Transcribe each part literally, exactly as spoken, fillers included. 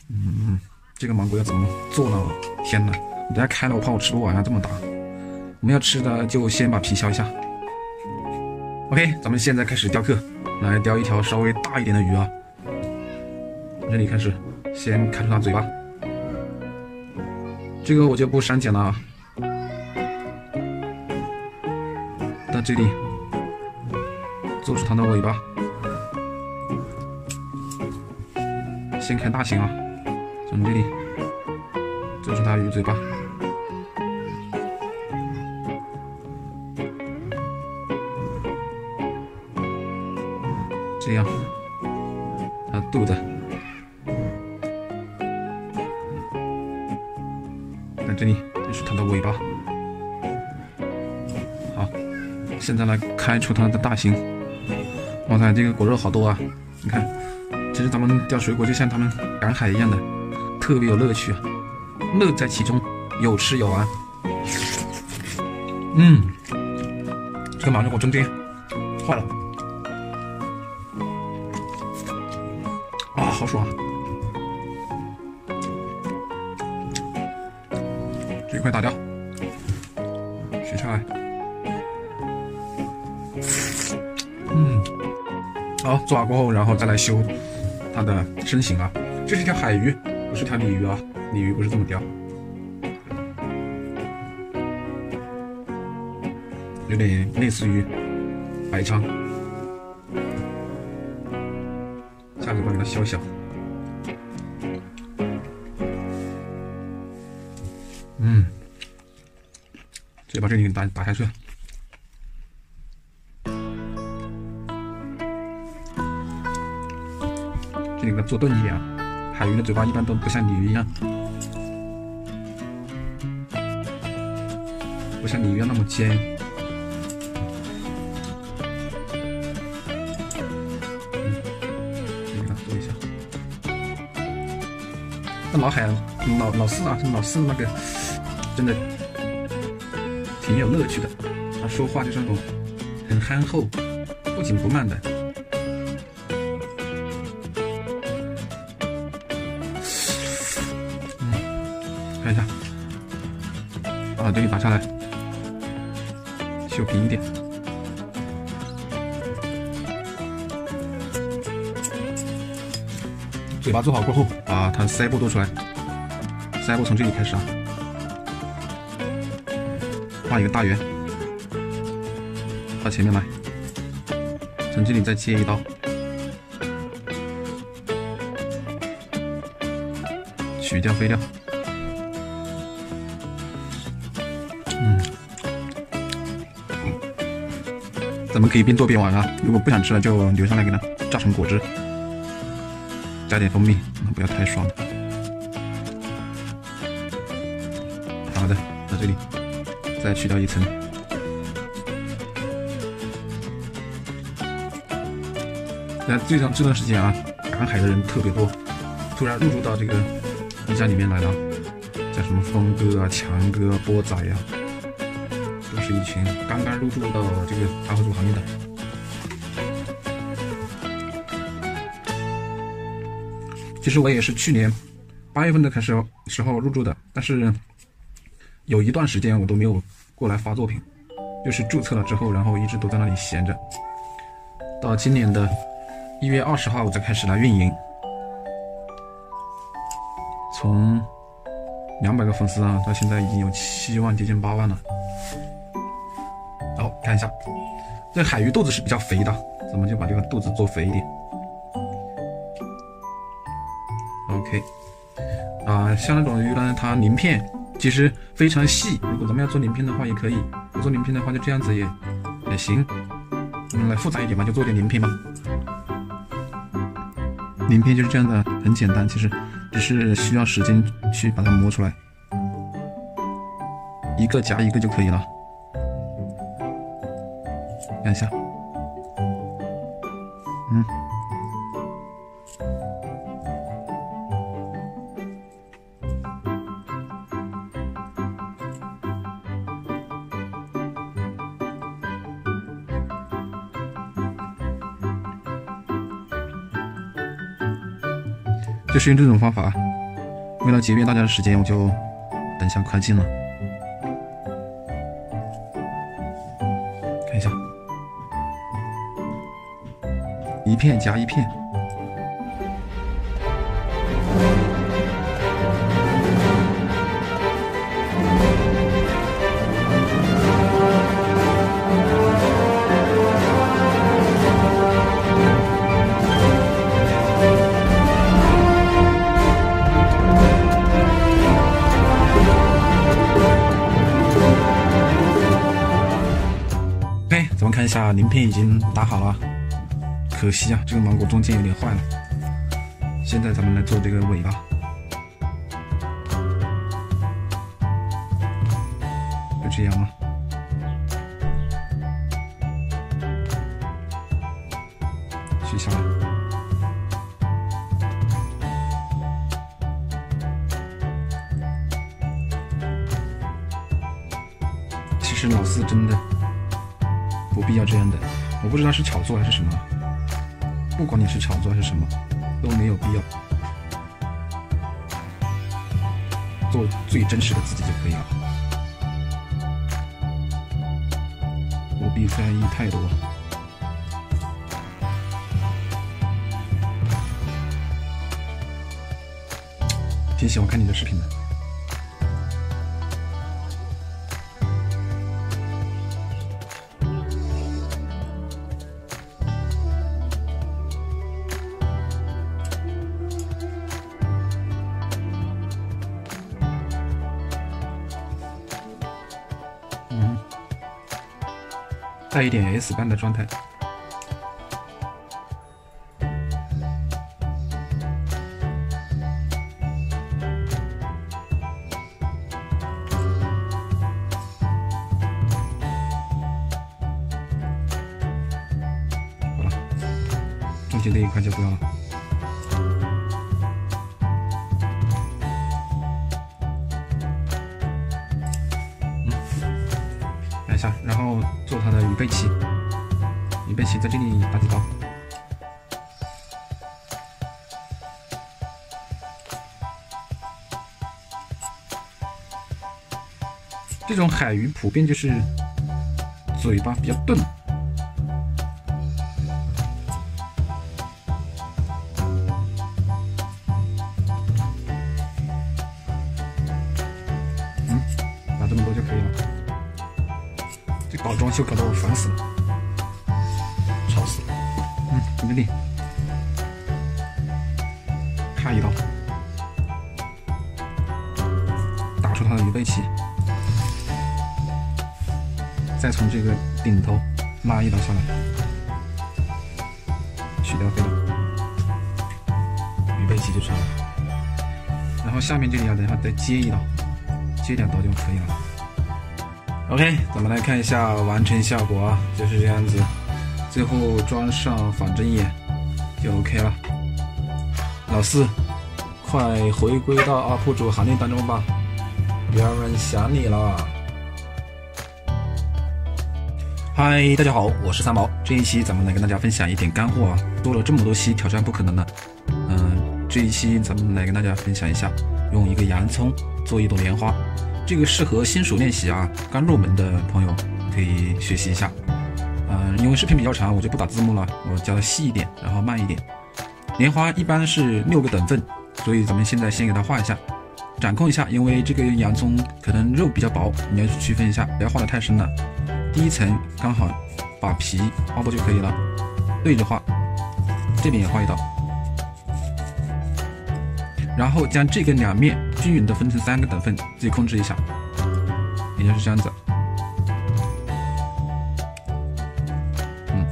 嗯，这个芒果要怎么做呢？天哪，我等下开了我怕我吃不完啊，这么大。我们要吃的就先把皮削一下。OK， 咱们现在开始雕刻，来雕一条稍微大一点的鱼啊。从这里开始，先看出它嘴巴。这个我就不删减了啊。到这里，做出它的尾巴。先开大型啊，从这里做出它鱼嘴巴。这样，它肚子，在这里就是它的尾巴。好，现在来开出它的大型。哇塞，这个果肉好多啊！你看，其实咱们钓水果就像他们赶海一样的，特别有乐趣啊，乐在其中，有吃有玩。嗯，这个芒果真对，坏了。啊，好爽！这一块打掉，取下来。嗯，好，做好过后，然后再来修它的身形啊。这是一条海鱼，不是条鲤鱼啊，鲤鱼不是这么雕，有点类似于白鲳。下嘴巴给它削小。嗯，直接把这里打打下去。这里给它做钝一点啊，海鱼的嘴巴一般都不像鲤鱼一样，不像鲤鱼一样那么尖。那老海老老四啊，老四那个真的挺有乐趣的，他说话就是那种很憨厚、不紧不慢的。嗯，看一下，把这里打下来，修平一点。嘴巴做好过后，把它腮部做出来。腮部从这里开始啊，画一个大圆，到前面来，从这里再接一刀，取掉飞料。嗯，咱们可以边做边玩啊，如果不想吃了就留下来给它榨成果汁。加点蜂蜜，不要太爽了。好的，到这里再去掉一层。那这段这段时间啊，赶海的人特别多，突然入驻到这个一家里面来了，像什么峰哥啊、强哥、波仔呀、啊，都是一群刚刚入驻到这个大货主行业的。其实我也是去年八月份的开始时候入驻的，但是有一段时间我都没有过来发作品，就是注册了之后，然后一直都在那里闲着。到今年的一月二十号我才开始来运营，从两百个粉丝啊，到现在已经有七万，接近八万了。好，看一下，这海鱼肚子是比较肥的，咱们就把这个肚子做肥一点。OK， 啊、呃，像那种鱼呢，它鳞片其实非常细，如果咱们要做鳞片的话也可以，不做鳞片的话就这样子也也行。我们来复杂一点吧，就做点鳞片吧。鳞片就是这样的，很简单，其实只是需要时间去把它磨出来，一个夹一个就可以了。看一下，嗯。 就是用这种方法，为了节约大家的时间，我就等一下快进了。看一下，一片夹一片。OK， 咱们看一下鳞片已经打好了，可惜啊，这个芒果中间有点坏了。现在咱们来做这个尾巴，就这样了。取下来。其实老四真的不必要这样的，我不知道是炒作还是什么，不管你是炒作还是什么，都没有必要，做最真实的自己就可以了，不必在意太多。挺喜欢看你的视频的。嗯，带一点 S 般的状态。好了，中间这一块就不要了。看一下，然后做它的鱼背鳍，鱼背鳍在这里打几刀。这种海鱼普遍就是嘴巴比较钝，嗯，打这么多就可以了。这搞装修搞得我烦死了，吵死了。嗯，在这里咔一刀，打出它的鱼背鳍。再从这个顶头拉一刀下来，去掉飞刀，鱼背鳍就出来了。然后下面这里要等一下再接一刀，接两刀就可以了。OK， 咱们来看一下完成效果啊，就是这样子。最后装上仿真眼就 OK 了。老四，快回归到 U P 主行列当中吧，有人想你了。嗨，大家好，我是三毛。这一期咱们来跟大家分享一点干货啊，做了这么多期挑战不可能的，嗯、呃，这一期咱们来跟大家分享一下，用一个洋葱做一朵莲花，这个适合新手练习啊，刚入门的朋友可以学习一下。嗯、呃，因为视频比较长，我就不打字幕了，我教的细一点，然后慢一点。莲花一般是六个等份，所以咱们现在先给它画一下，掌控一下，因为这个洋葱可能肉比较薄，你要区分一下，不要画得太深了。第一层刚好把皮画过就可以了，对着画，这边也画一刀，然后将这个两面均匀的分成三个等份，自己控制一下，也就是这样子。嗯，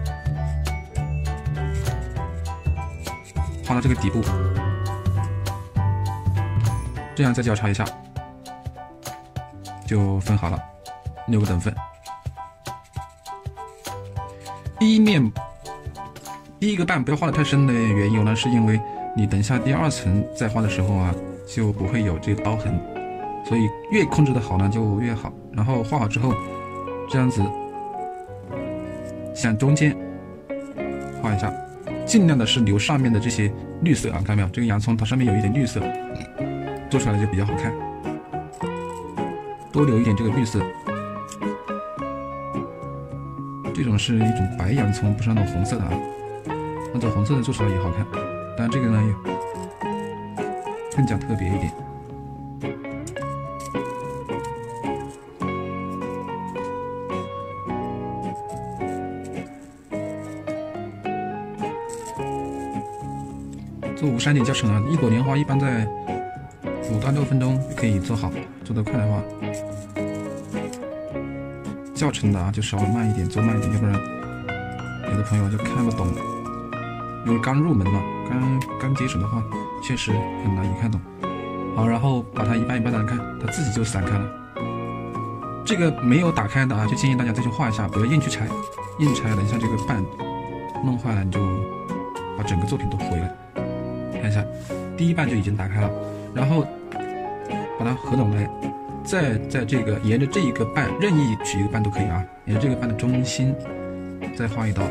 画到这个底部，这样再交叉一下，就分好了，六个等份。第一面第一个半不要画的太深的缘由呢，是因为你等一下第二层再画的时候啊，就不会有这个刀痕，所以越控制的好呢就越好。然后画好之后，这样子向中间画一下， 尽量的是留上面的这些绿色啊，看到没有？这个洋葱它上面有一点绿色，做出来就比较好看。多留一点这个绿色。这种是一种白洋葱，不是那种红色的啊。按照红色的做出来也好看，但这个呢更加特别一点。做五三点教程啊，一朵莲花一般在五到六分钟就可以做好，做得快的话，教程的啊就稍微慢一点，做慢一点，要不然有的朋友就看不懂。因为刚入门嘛，刚刚接手的话，确实很难以看懂。好，然后把它一半一半的看，它自己就散开了。这个没有打开的啊，就建议大家再去画一下，不要硬去拆，硬拆等一下这个瓣弄坏了，你就把整个作品都毁了。看一下，第一瓣就已经打开了，然后把它合拢来，再在这个沿着这一个瓣任意取一个瓣都可以啊，沿着这个瓣的中心再画一刀。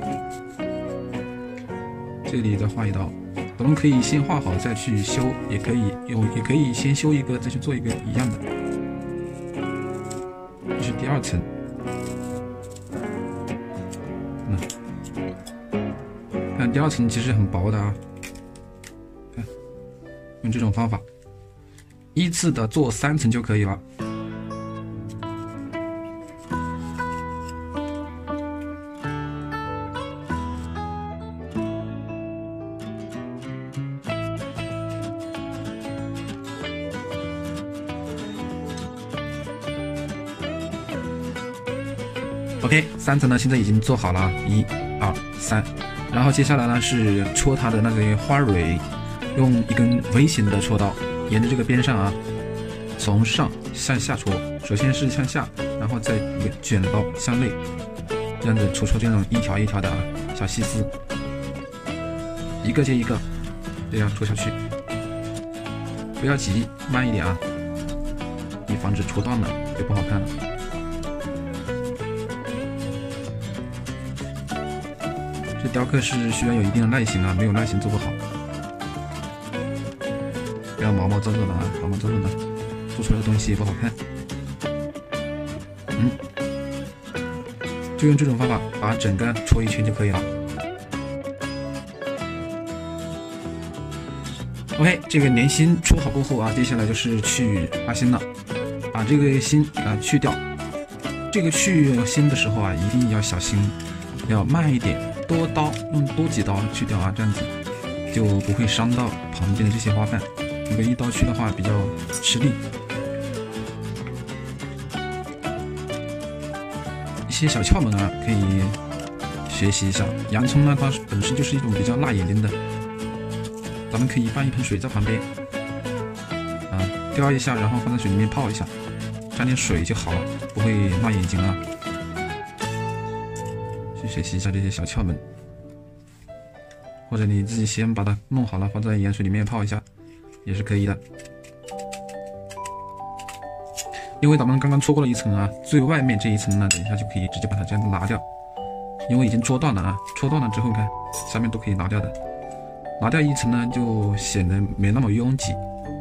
这里再画一刀，咱们可以先画好再去修，也可以用，也可以先修一个再去做一个一样的。这是第二层，嗯，看第二层其实很薄的啊，看，用这种方法，依次的做三层就可以了。OK， 三层呢现在已经做好了，一、二、三。然后接下来呢是戳它的那个花蕊，用一根微型的戳刀，沿着这个边上啊，从上向下戳。首先是向下，然后再一个卷刀向内，这样子戳出这种一条一条的啊小细丝，一个接一个，这样戳下去。不要急，慢一点啊，以防止戳断了就不好看了。这雕刻是需要有一定的耐心啊，没有耐心做不好。不要毛毛躁躁的啊，毛毛躁躁的，做出来的东西也不好看。嗯，就用这种方法把整个戳一圈就可以了。OK， 这个莲心戳好过后啊，接下来就是去花心了，把这个心啊去掉。这个去心的时候啊，一定要小心，要慢一点。多刀用多几刀去掉啊，这样子就不会伤到旁边的这些花瓣。如果一刀去的话比较吃力。一些小窍门啊，可以学习一下。洋葱呢，它本身就是一种比较辣眼睛的，咱们可以放一盆水在旁边，啊，雕一下，然后放在水里面泡一下，沾点水就好了，不会辣眼睛啊。去学习一下这些小窍门，或者你自己先把它弄好了，放在盐水里面泡一下，也是可以的。因为咱们刚刚戳过了一层啊，最外面这一层呢，等一下就可以直接把它这样拿掉，因为已经戳断了啊，戳断了之后看下面都可以拿掉的，拿掉一层呢就显得没那么拥挤。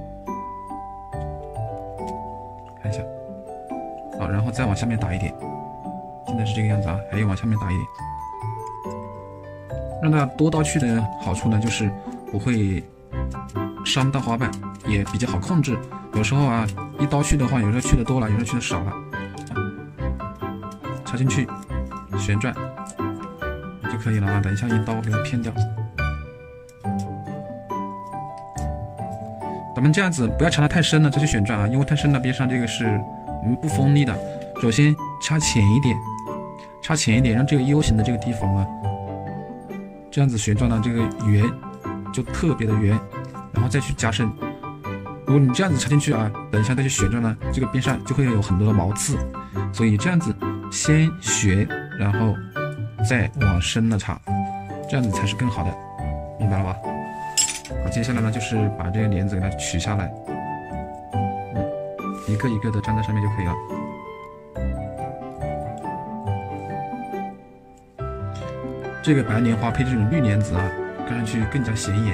看一下，好，然后再往下面打一点。现在是这个样子啊，还要往下面打一点。让它多刀去的好处呢，就是不会伤到花瓣，也比较好控制。有时候啊，一刀去的话，有时候去的多了，有时候去的少了，插进去，旋转就可以了啊。等一下一刀给它片掉。咱们这样子不要插得太深了再去旋转啊，因为太深了边上这个是嗯不锋利的。首先插浅一点。插浅一点，让这个 U 型的这个地方啊，这样子旋转的这个圆就特别的圆，然后再去加深。如果你这样子插进去啊，等一下再去旋转呢，这个边上就会有很多的毛刺，所以这样子先旋，然后再往深了插，这样子才是更好的，明白了吧？好，接下来呢就是把这个帘子给它取下来，嗯，一个一个的粘在上面就可以了。 这个白莲花配这种绿莲子啊，看上去更加显眼，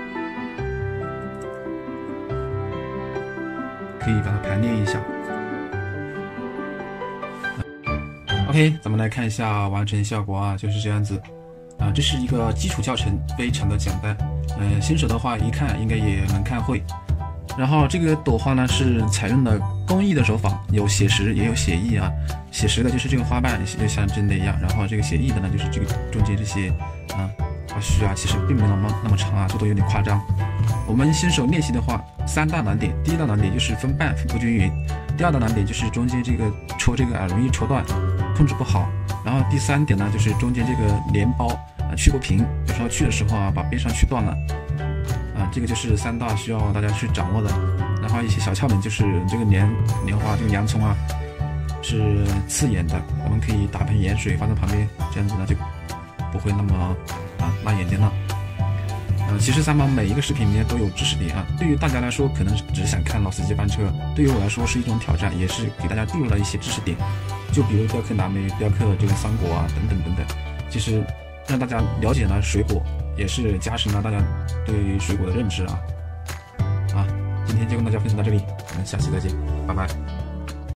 可以把它排列一下。OK， 咱们来看一下完成效果啊，就是这样子啊。这是一个基础教程，非常的简单，嗯、呃，新手的话一看应该也能看会。然后这个朵花呢是采用了工艺的手法，有写实也有写意啊。写实的就是这个花瓣就像真的一样，然后这个写意的呢就是这个中间这些啊花絮啊，其实并没有那么那么长啊，做的有点夸张。我们新手练习的话，三大难点，第一大难点就是分瓣分不均匀，第二大难点就是中间这个戳这个啊容易戳断，控制不好。然后第三点呢就是中间这个连包啊去不平，有时候去的时候啊把边上去断了。啊，这个就是三大需要大家去掌握的，然后一些小窍门就是这个莲莲花这个洋葱啊是刺眼的，我们可以打盆盐水放在旁边，这样子呢就不会那么啊辣眼睛了。呃，其实三毛每一个视频里面都有知识点啊，对于大家来说可能只是想看老司机翻车，对于我来说是一种挑战，也是给大家注入了一些知识点，就比如雕刻蓝莓、雕刻这个桑果啊等等等等，其实让大家了解了水果，也是加深了大家对水果的认知啊。啊，今天就跟大家分享到这里，我们下期再见，拜拜。